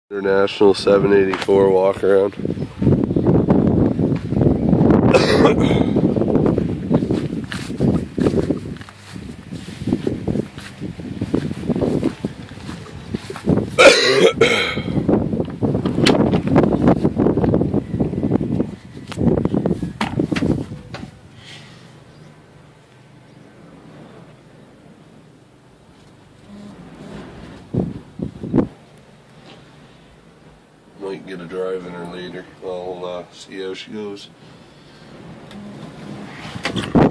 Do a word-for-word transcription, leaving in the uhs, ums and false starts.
International seven eighty-four walk around. Might get a drive in her later. I'll uh, see how she goes.